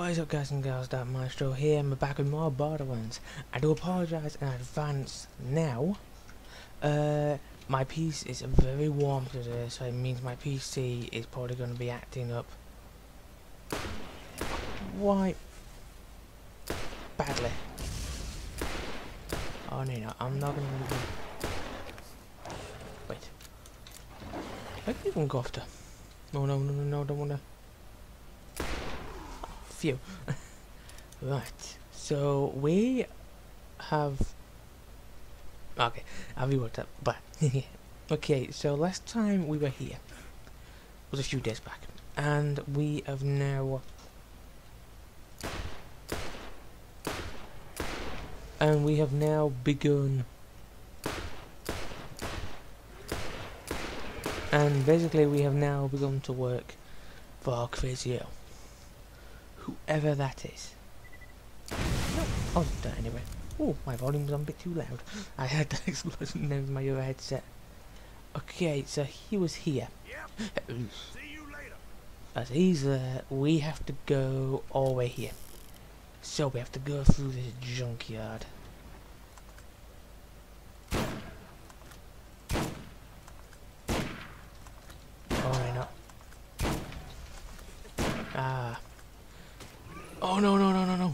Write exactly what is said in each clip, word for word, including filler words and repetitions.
What is up, guys and girls, that Maestro here, and we're back with more Borderlands. I do apologise in advance now. Uh, my P C is very warm today, so it means my P C is probably going to be acting up quite badly. Oh no, no, I'm not going to... Wait. I can even go after... No, no, no, no, no, I don't want to... Phew. Right, so we have... Okay, I'll rework that, but... Okay, so last time we were here was a few days back, and we have now... And we have now begun... And basically we have now begun to work for Crazy Earl. Whoever that is. No, I'll do that anyway. Oh, my volume's on a bit too loud. I had that explosion in my other headset. Okay, so he was here. Yep. See you later. As he's there, we have to go all the way here. So we have to go through this junkyard. Oh, why not? Ah. Oh no no no no no!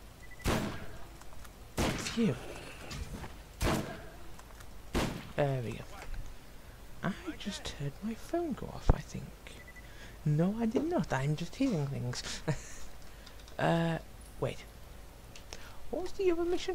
Phew. There we go. I just heard my phone go off, I think. No, I did not. I'm just hearing things. uh, wait. What was the other mission?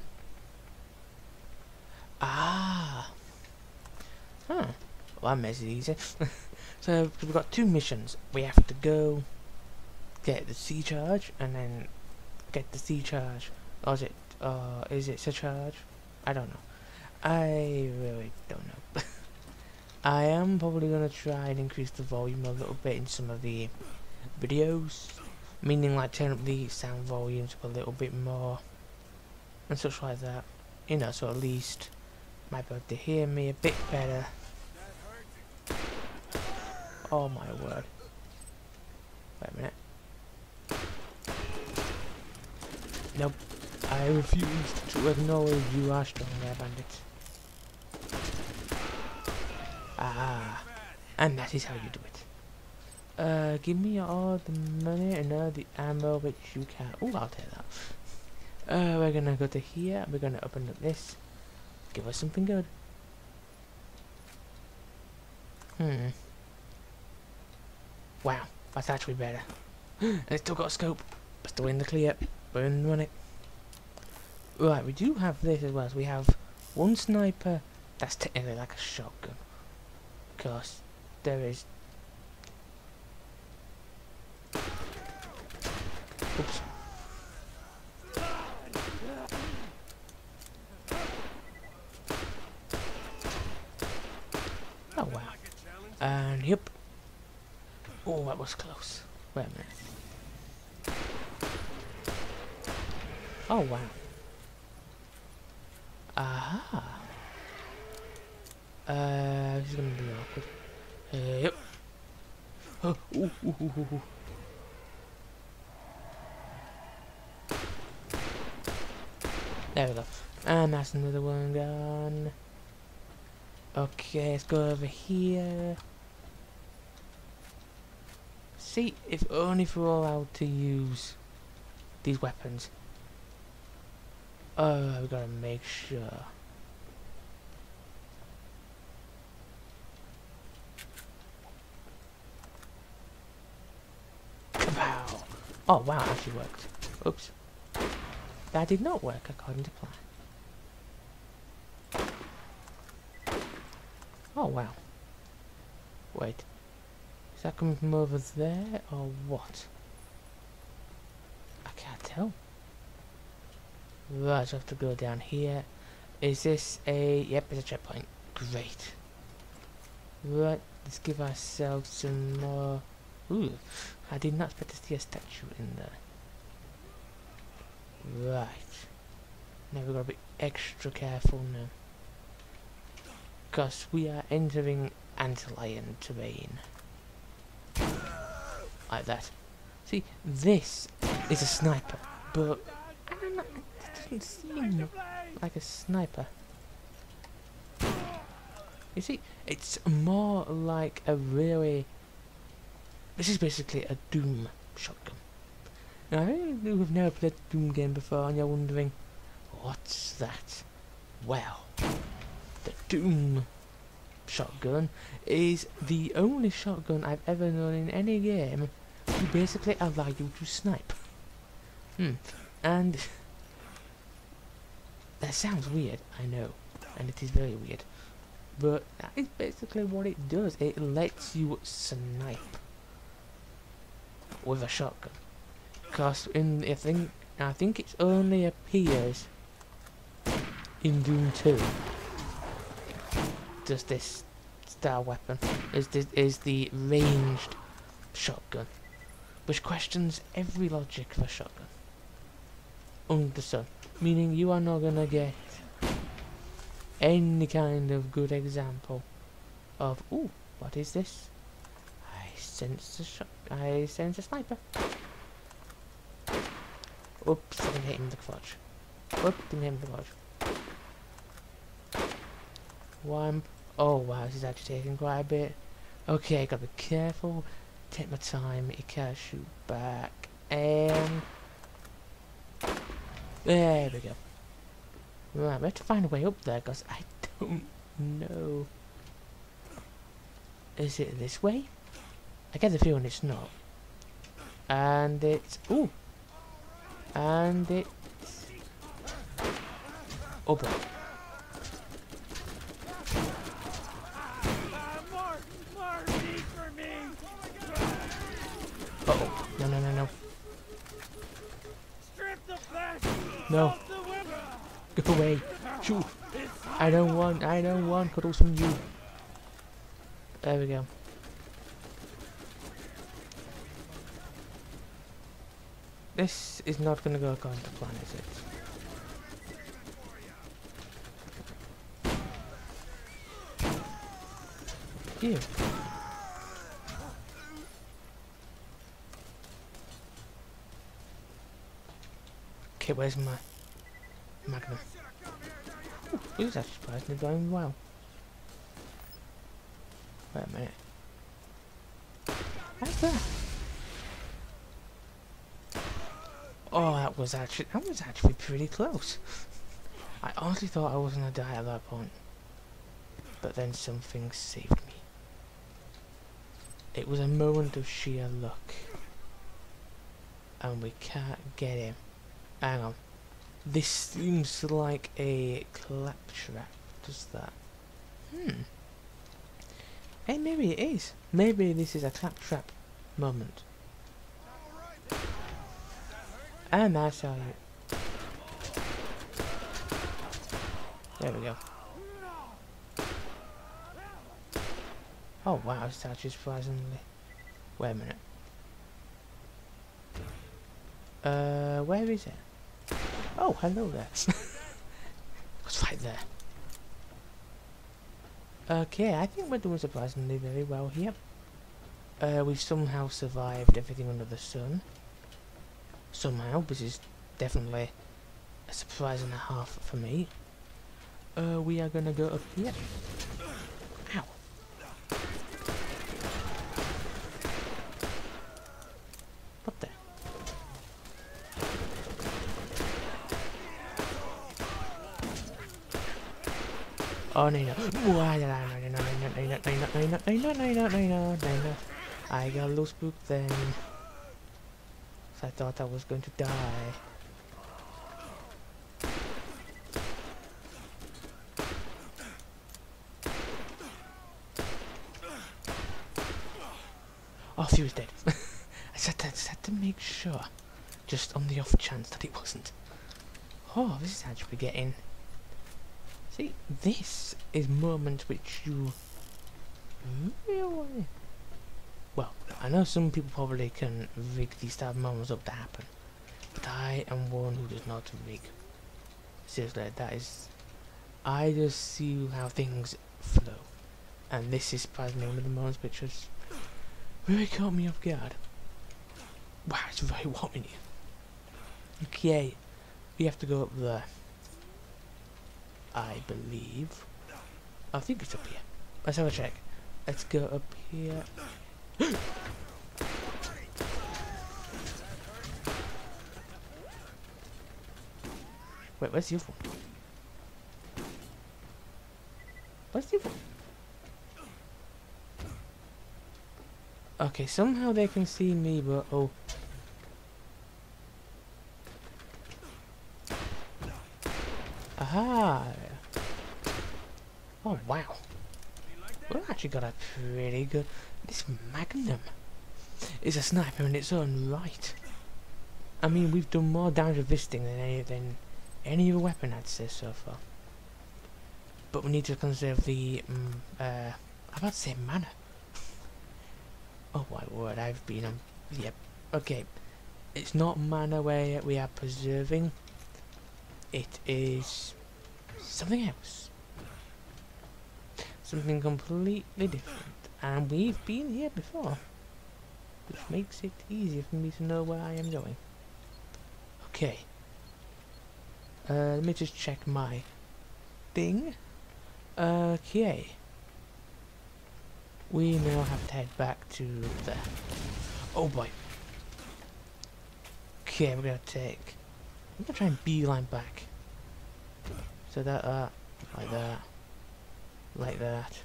Ah. Huh. Well, that makes it easy. So we've got two missions. We have to go get the C charge and then get the C charge. Or is it? Uh, is it a charge? I don't know. I really don't know. I am probably gonna try and increase the volume a little bit in some of the videos, meaning like turn up the sound volumes up a little bit more and such like that. You know, so at least might be able to hear me a bit better. Oh my word! Wait a minute. Nope. I refuse to acknowledge you are strong there, bandit. Ah, and that is how you do it. Uh, give me all the money and all the ammo which you can. Oh, I'll take that. Uh, we're gonna go to here. We're gonna open up this. Give us something good. Hmm. Wow, that's actually better. And it's still got a scope. But still in the clear. We're in the running. Right, we do have this as well. So we have one sniper that's technically like a shotgun. Because there is... Oops. Oh wow. And yep. Oh, that was close. Wait a minute. Oh wow. Aha. Uh, this is gonna be awkward. Uh, yep. Oh, ooh, ooh, ooh, ooh, ooh. There we go. And that's another one gone. Okay, let's go over here. See, if only if we're allowed to use these weapons. Oh, we gotta make sure. Wow. Oh wow, it actually worked. Oops. That did not work according to plan. Oh wow. Wait. Is that coming from over there or what? I can't tell. Right, so I have to go down here. Is this a... Yep, it's a checkpoint. Great. Right, let's give ourselves some more... Ooh, I did not expect to see a statue in there. Right. Now we've got to be extra careful now. Because we are entering Antlion terrain. Like that. See, this is a sniper, but I don't know, it doesn't seem like a sniper. You see, it's more like a really... This is basically a Doom shotgun. Now, I think you've never played a Doom game before and you're wondering, what's that? Well, the Doom shotgun is the only shotgun I've ever known in any game to basically allow you to snipe. Hmm. And that sounds weird, I know, and it is very weird, but that is basically what it does. It lets you snipe with a shotgun. Because in I think I think it only appears in Doom two. Does this style weapon is this is the ranged shotgun, which questions every logic of a shotgun under the sun, meaning you are not gonna get any kind of good example of ooh, what is this? I sense a shot. I sense a sniper. Oops, I didn't hit him in the clutch. Oops, didn't hit him in the clutch. One. Oh wow, this is actually taking quite a bit. Okay, gotta be careful. Take my time. He can't shoot back. And there we go. Right, we have to find a way up there because I don't know. Is it this way? I get the feeling it's not. And it's ooh. And it's oh boy. Uh oh. No no no no. No. Go away. Shoot. I don't want I don't want cuddles from you. There we go. This is not going to go according to plan, is it? Here. Okay, where's my magnum? Ooh, this is actually surprisingly going well. Wait a minute. How's that? Oh, that was actually that was actually pretty close. I honestly thought I was gonna die at that point, but then something saved me. It was a moment of sheer luck, and we can't get him. Hang on, this seems like a claptrap. Does that? Hmm. Hey, maybe it is. Maybe this is a claptrap moment. And I saw you. There we go. Oh wow, it's actually surprisingly. Wait a minute. Uh, where is it? Oh, hello there. What's right there? Okay, I think we're doing surprisingly very well here. Uh, we've somehow survived everything under the sun. Somehow, this is definitely a surprise and a half for me. Uh, we are gonna go up here. Ow. What the? Oh no no! Why did I no no no no no no no no no no no no no! I got a little spooked then. I thought I was going to die. Oh, he was dead. I just had, just had to make sure, just on the off chance that it wasn't. Oh, this is actually getting... See, this is moments which you really... Well, I know some people probably can rig these type of moments up to happen, but I am one who does not rig. Seriously, that is... I just see how things flow, and this is surprisingly one of the moments which has really caught me off guard. Wow, it's very warm in here. Okay, we have to go up there. I believe. I think it's up here. Let's have a check. Let's go up here. Wait, where's the other one? Where's the other one? Okay, somehow they can see me, but oh. Aha! Oh wow. We've actually got a pretty good... This Magnum is a sniper in its own right. I mean, we've done more damage with this thing than any, than any other weapon I'd say so far. But we need to conserve the... Um, uh, I'm about to say mana. Oh my word, I've been on... Yep, okay. It's not mana where we are preserving. It is... something else. Something completely different. And we've been here before. Which makes it easier for me to know where I am going. Okay. Uh, let me just check my thing. Okay. We now have to head back to there. Oh boy. Okay, we're gonna take... I'm gonna try and beeline back. So that, uh, like that. Like that.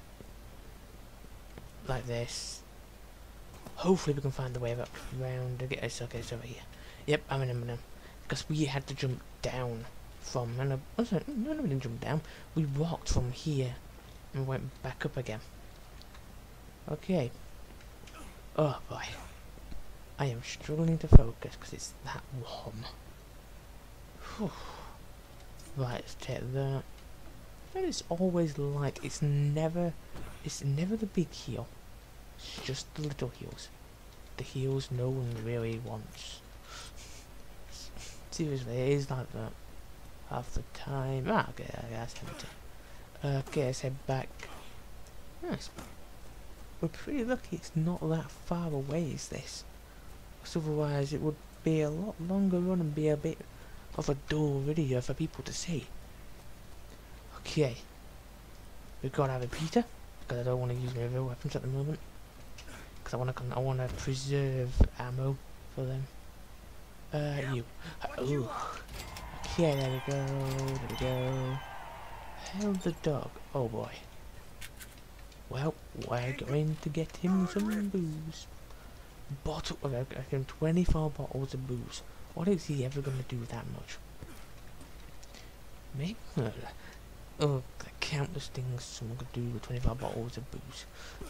Like this. Hopefully we can find the way up around. Okay, it's okay, it's over here. Yep, I'm in a minute. Because we had to jump down from... And oh, sorry, no, no, we didn't jump down. We walked from here and went back up again. Okay. Oh boy. I am struggling to focus because it's that warm. Whew. Right, let's take that. And it's always like it's never it's never the big heal. It's just the little heals. The heals no one really wants. Seriously, it is like that. Half the time. Ah, okay, that's empty. Okay, let's head back. Nice. We're pretty lucky it's not that far away, is this? Because otherwise it would be a lot longer run and be a bit of a dull video for people to see. Okay. We've got to have a Peter, because I don't want to use my real weapons at the moment. Because I want to I want to preserve ammo for them. Uh, you. Oh. Okay, there we go, there we go. Held the dog. Oh boy. Well, we're going to get him some booze. Bottle, okay, I give him twenty-four bottles of booze. What is he ever going to do with that much? Maybe, uh, oh, countless things someone could do with twenty-four bottles of booze.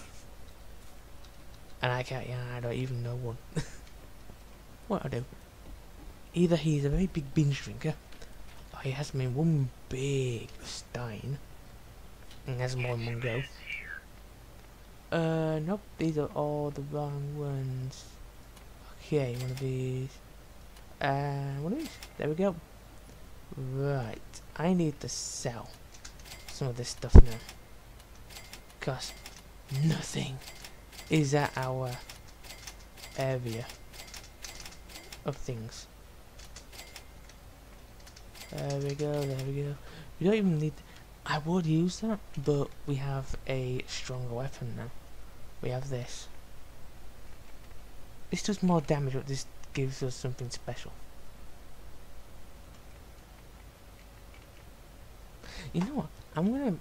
And I can't, yeah, I don't even know one. What I do? Either he's a very big binge drinker, or he has me one big stein, and has more in one go. Uh, nope, these are all the wrong ones. Okay, one of these. Uh, one of these. There we go. Right, I need to sell some of this stuff now. Because nothing is at our area of things. There we go, there we go. We don't even need... I would use that, but we have a stronger weapon now. We have this. This does more damage, but this gives us something special. You know what? I'm gonna...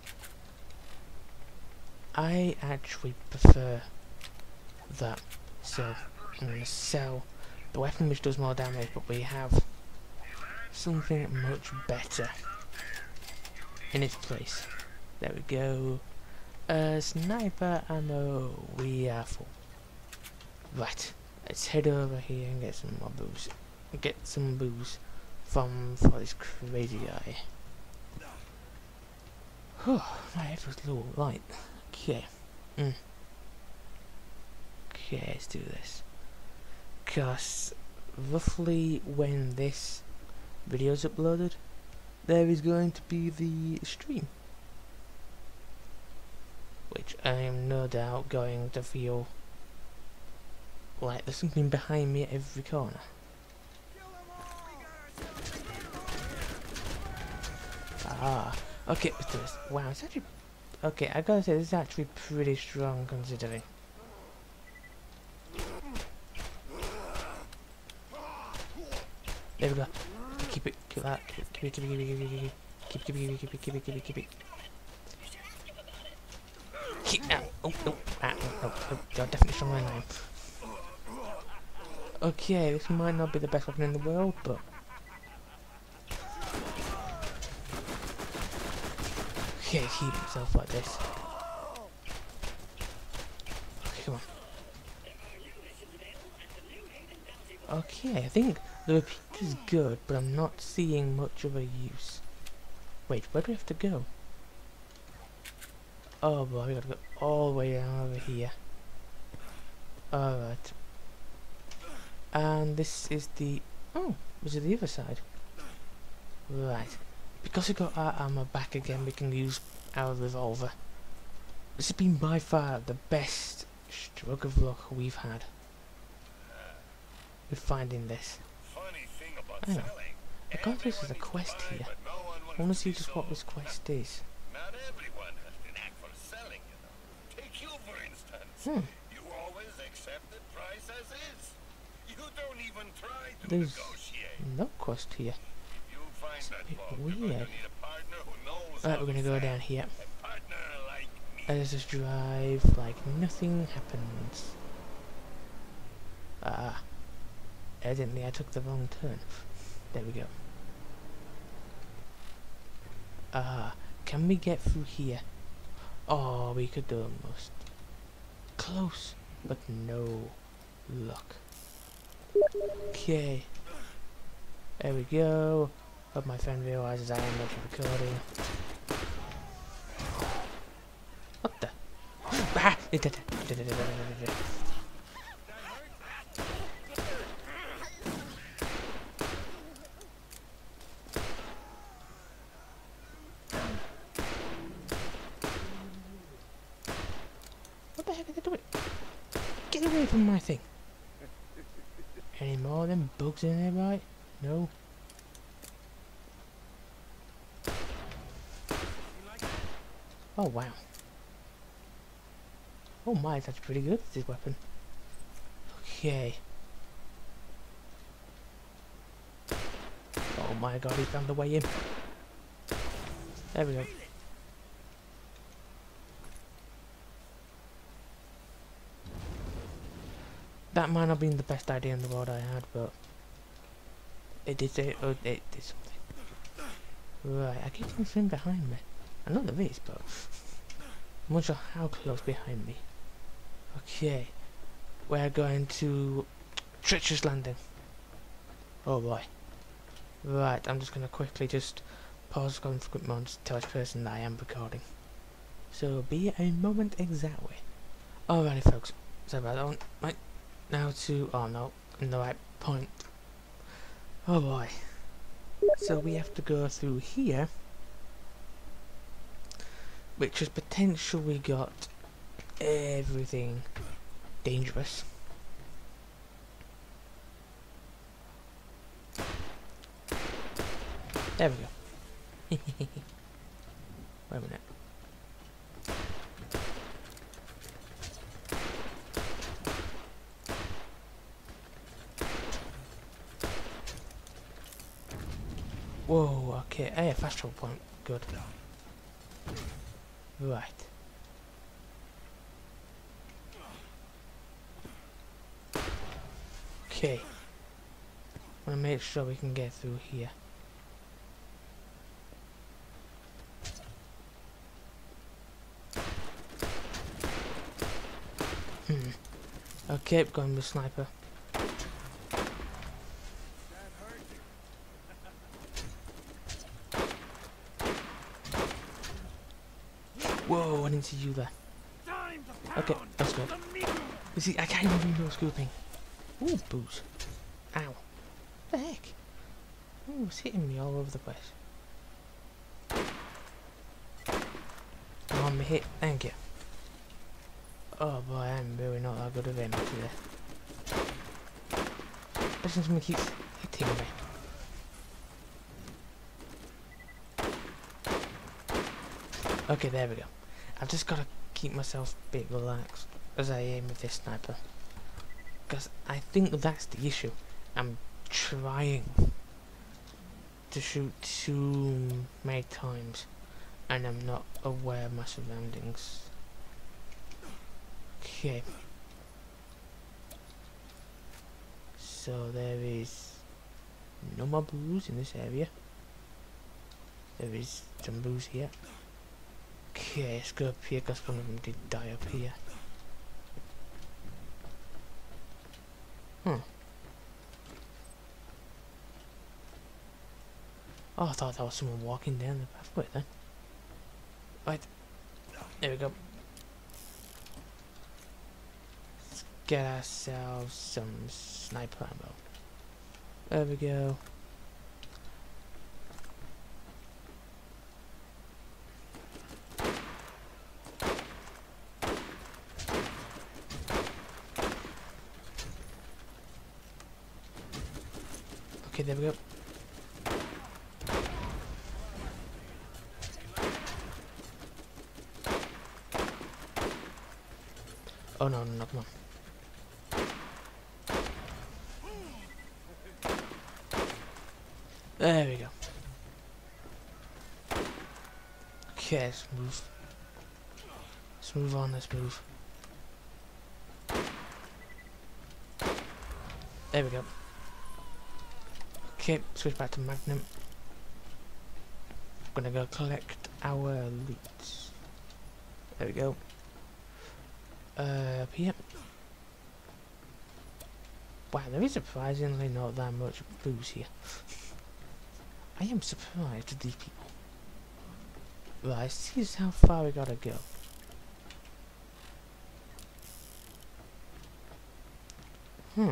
I actually prefer that. So, I'm gonna sell the weapon which does more damage, but we have something much better in its place. There we go. Uh, sniper ammo. We are full. Right. Let's head over here and get some more booze. Get some booze from for this crazy guy. Whew, my head was a little light. Okay. Mm. Okay, let's do this. Because roughly when this video is uploaded, there is going to be the stream, which I am no doubt going to feel like there's something behind me at every corner. Ah, okay, let's do this. Wow, it's actually... Okay, I gotta say, this is actually pretty strong considering. There we go. Keep it, keep that, keep it, keep it, keep it, keep it, keep it, keep it, keep it, keep it, keep it, keep it, keep it. Keep that. Oh, no, ah, no, no, no, you're definitely stronger than I am. Okay, this might not be the best weapon in the world, but... Okay, keep himself like this. Okay, come on. Okay, I think the repeat is good, but I'm not seeing much of a use. Wait, where do we have to go? Oh boy, we gotta go all the way down over here. Alright. And this is the... Oh, this is the other side. Right. Because we got our armor back again, we can use our revolver. This has been by far the best stroke of luck we've had with finding this. Funny thing about Hang on. selling, I got this as a everyone quest used to buy, here. but no one I wanted want to to see be just what sold. this quest is. Not everyone has the knack for selling, you know. Take you, for instance. Hmm. You always accept the price as is. You don't even try to There's negotiate. no quest here. If you find that bit bug, you're going to weird. need a partner who knows Alright, how we're gonna to go sell. down here. A partner like me. And let's just drive like nothing happens. Ah. Evidently I took the wrong turn. There we go. Ah. Can we get through here? Oh, we could almost. Close, but no luck. Okay. There we go. Hope my friend realizes I am not recording. What the? Ah! What the heck are they doing? Get away from my thing! Any more of them bugs in there, right? No? Oh wow. Oh my, that's pretty good, this weapon. Okay. Oh my god, he found a way in. There we go. That might not have been the best idea in the world I had, but it did it, oh, it did something. Right, I keep seeing something behind me. I know there is, but I'm not sure how close behind me. Okay, we're going to Treacherous Landing. Oh boy. Right, I'm just going to quickly just pause going for a quick moment to tell this person that I am recording. So be a moment exactly. Alrighty folks, sorry about that one. Right, now to, oh no, in the right point. Oh boy. So we have to go through here, which has potentially got everything dangerous. There we go. Wait a minute. Whoa, okay. Hey, a fast travel point. Good. Right. Okay. I want to make sure we can get through here. Hmm. Okay, going with sniper. Whoa, I didn't see you there. Okay, that's good. You see, I can't even do no scooping. Ooh, booze. Ow. What the heck? Ooh, it's hitting me all over the place. One hit, thank you. Oh boy, I'm really not that good of aim today. Especially when he keeps hitting me. Okay, there we go. I've just got to keep myself a bit relaxed as I aim with this sniper. Because I think that's the issue. I'm trying to shoot too many times and I'm not aware of my surroundings. Okay. So there is no more booze in this area. There is some booze here. Okay, let's go up here because one of them did die up here. Hmm. Oh, I thought that was someone walking down the pathway then. Right. There we go. Let's get ourselves some sniper ammo. There we go. Okay, there we go. Oh no, no, no, come on. There we go. Okay, let's move. Let's move on, let's move. There we go. Okay, switch back to Magnum. I'm gonna go collect our loot. There we go. Uh, up here. Wow, there is surprisingly not that much booze here. I am surprised at these people. Right, see how far we gotta go. Hmm.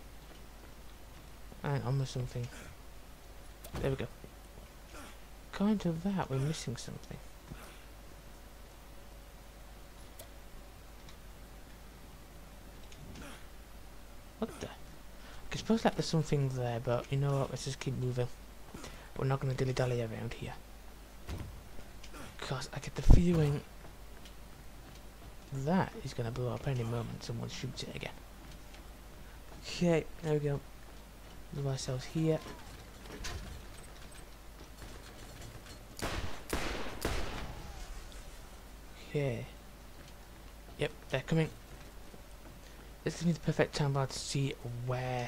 Hang on with something. There we go. Kind of that, we're missing something. What the? I suppose that there's something there, but you know what, let's just keep moving. We're not going to dilly-dally around here. Because I get the feeling that is going to blow up any moment someone shoots it again. Okay, there we go. Move ourselves here. Okay. Yep, they're coming. This gives me the perfect time to see where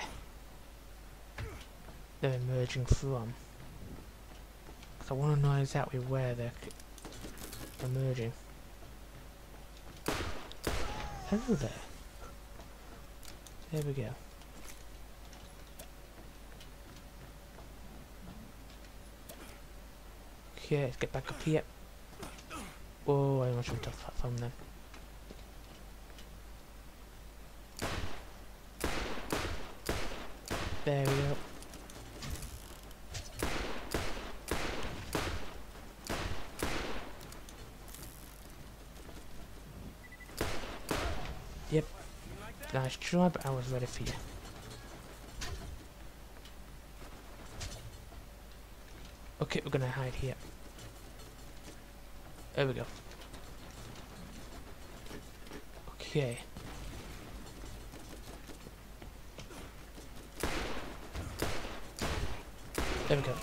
they're emerging from. Because I want to know exactly where they're emerging. Hello there. There we go. Okay, let's get back up here. Oh, I almost jumped off the platform then. There we go. Yep. Nice try, but I was ready for you. Okay, we're gonna hide here. There we go. Okay. There we go.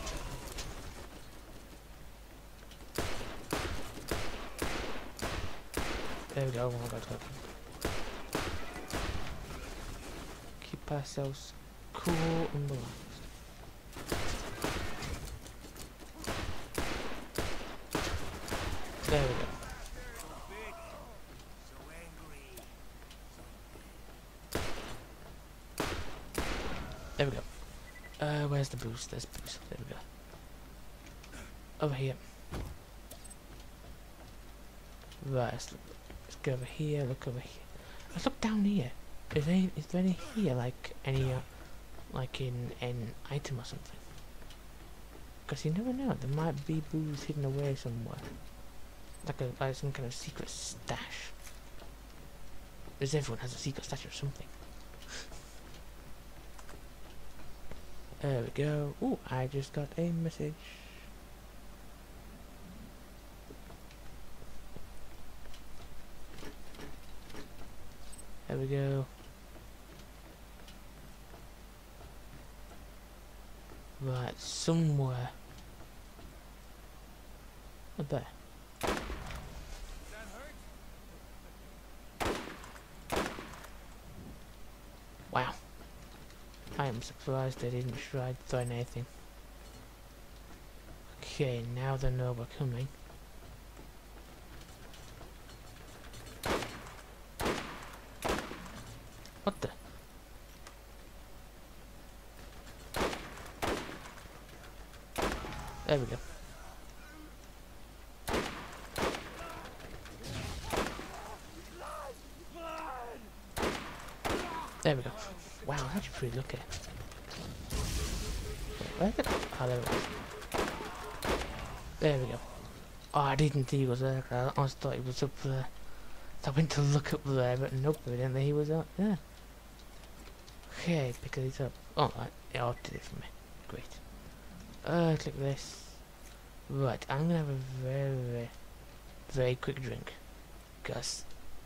There we go. Oh my god. Keep ourselves cool and relaxed. There we go. There we go. Uh, where's the boost? There's boost. There we go. Over here. Right, let's, look, let's go over here, look over here. Let's look down here. Is there, is there any here, like, any, uh, like in an item or something? Because you never know, there might be booze hidden away somewhere. Like, a, like some kind of secret stash. Because everyone has a secret stash or something. There we go. Ooh, I just got a message. go. Right, somewhere. Up there. Wow. I am surprised they didn't try throwing anything. Okay, now they know we're coming. What the? There we go. There we go. Wow, that's actually pretty lucky. Where the... Oh, there we go. There we go. Oh, I didn't think he was there. I almost thought he was up there. So I went to look up there, but nope, I didn't think he was up there. Okay, because he's up. Alright, it all did it for me. Great. Uh, click this. Right, I'm gonna have a very, very, very quick drink. Because...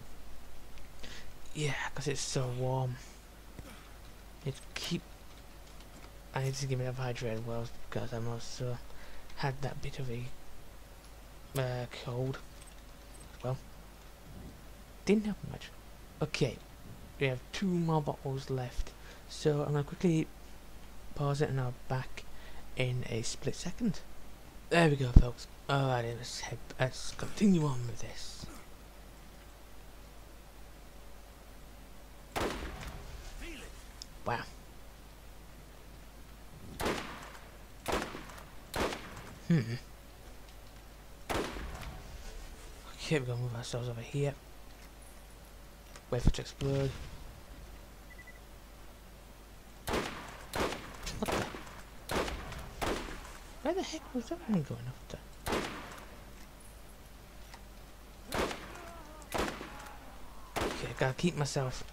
Yeah, because it's so warm. It keep... I need to give me a hydrated well, because I'm also had that bit of a uh, cold. Well, didn't happen much. Okay, we have two more bottles left, so I'm gonna quickly pause it and I'll be back in a split second. There we go, folks. Alright, let's head, let's continue on with this. Wow. Hmm. Okay, we're gonna move ourselves over here. Wait for it to explode. What the? Where the heck was that one going after? Okay, I gotta keep myself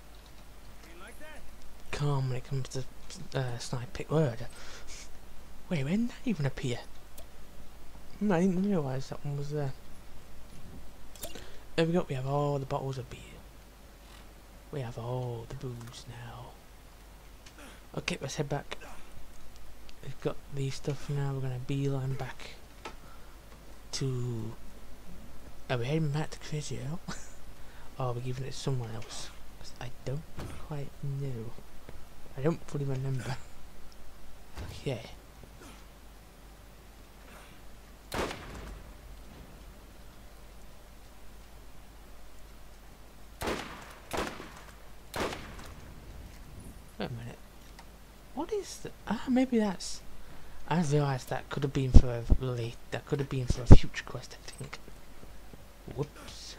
calm when it comes to uh, snipe pick word. Wait, when did that even appear? I didn't realise that one was there. There we go, we have all the bottles of beer. We have all the booze now. Okay, let's head back. We've got these stuff now, we're gonna beeline back to... Are we heading back to Crazy Earl? Or are we giving it to someone else? I don't quite know. I don't fully remember. Okay. Wait a minute. What is the... Ah, maybe that's... I realised that could have been for a really... That could have been for a future quest, I think. Whoops.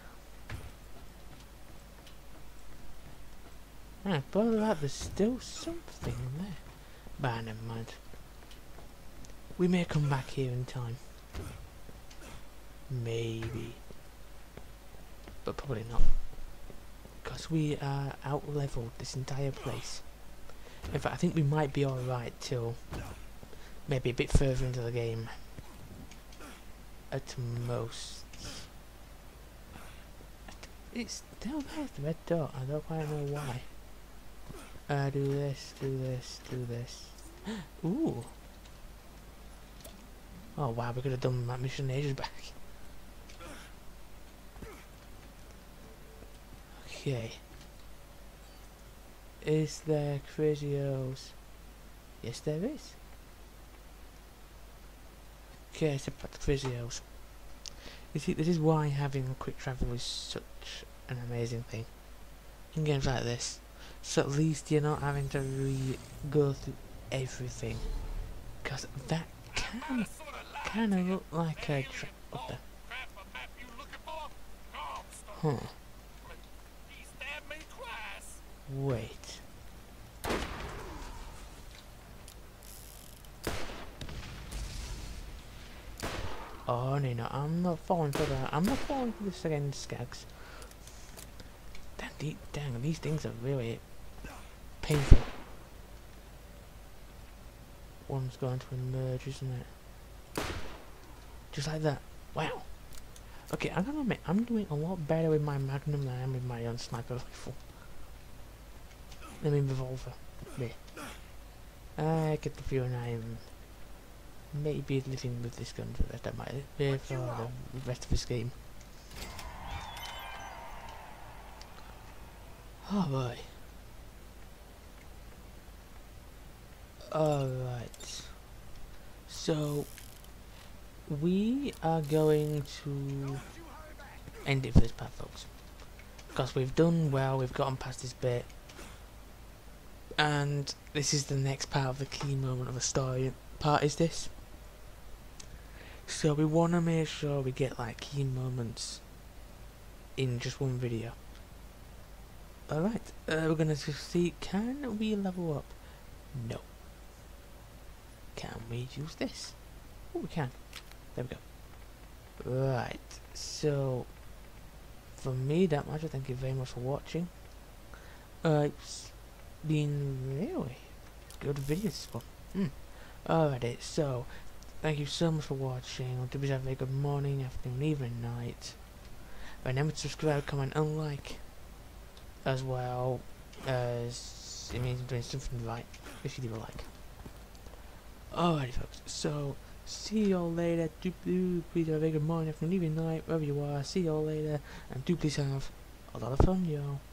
Ah, but that there's still something there. But never mind. We may come back here in time. Maybe. But probably not. Because we are out-leveled this entire place. In fact, I think we might be alright till maybe a bit further into the game. At most. It's still there, the red dot. I don't quite know why. Uh, do this, do this, do this. Ooh. Oh wow, we could have done that mission ages back. Okay. Is there Crazios? Yes, there is. Okay, step back to Crazios. You see, this is why having a quick travel is such an amazing thing. In games like this. So at least you're not having to re-go through everything. Because that can kind of look like a trap. What the? Huh. Wait. Oh no, no, I'm not falling for that. I'm not falling for this again, Skags. Damn, de dang, these things are really painful. One's going to emerge, isn't it? Just like that. Wow. Okay, I'm gonna admit, I'm doing a lot better with my Magnum than I am with my own sniper rifle. I mean revolver. Yeah. I get the feeling I'm maybe living with this gun for the rest of my life, for the rest of this game. Oh boy. Alright. So we are going to end it for this part, folks. Because we've done well, we've gotten past this bit. And this is the next part of the key moment of the story. Part is this. So we want to make sure we get like key moments in just one video. Alright, uh, we're going to see, can we level up? No. Can we use this? Oh, we can. There we go. Right, so for me that much, I thank you very much for watching. Uh, it's been really good video this one. Mm. Alrighty, so thank you so much for watching. I hope you have a good morning, afternoon, evening, night. Remember to subscribe, comment, and like, as well as it means I'm doing something right if you leave a like. Alrighty, folks. So see y'all later. Do, do please have a good morning, afternoon, evening, night, wherever you are. See y'all later, and do please have a lot of fun, y'all.